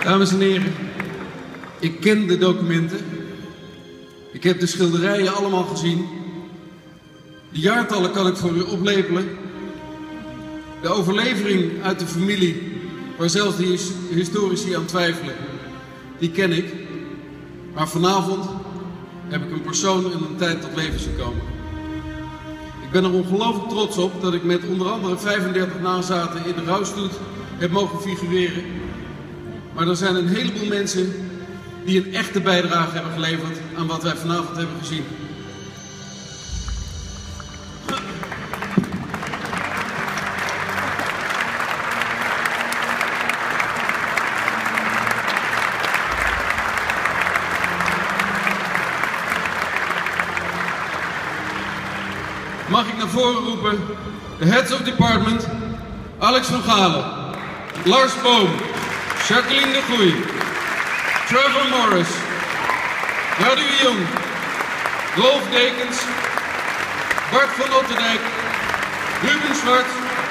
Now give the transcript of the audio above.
Dames en heren, ik ken de documenten. Ik heb de schilderijen allemaal gezien. De jaartallen kan ik voor u oplepelen. De overlevering uit de familie, waar zelfs de historici aan twijfelen, die ken ik. Maar vanavond heb ik een persoon en een tijd tot leven zien komen. Ik ben er ongelooflijk trots op dat ik met onder andere 35 nazaten in de rouwstoet heb mogen figureren. Maar er zijn een heleboel mensen die een echte bijdrage hebben geleverd aan wat wij vanavond hebben gezien. Mag ik naar voren roepen de Heads of Department, Alex van Galen, Lars Boom, Jacqueline de Goey, Trevor Morris, Radu Jong, Rolf Dekens, Bart van Otterdijk, Ruben Zwart,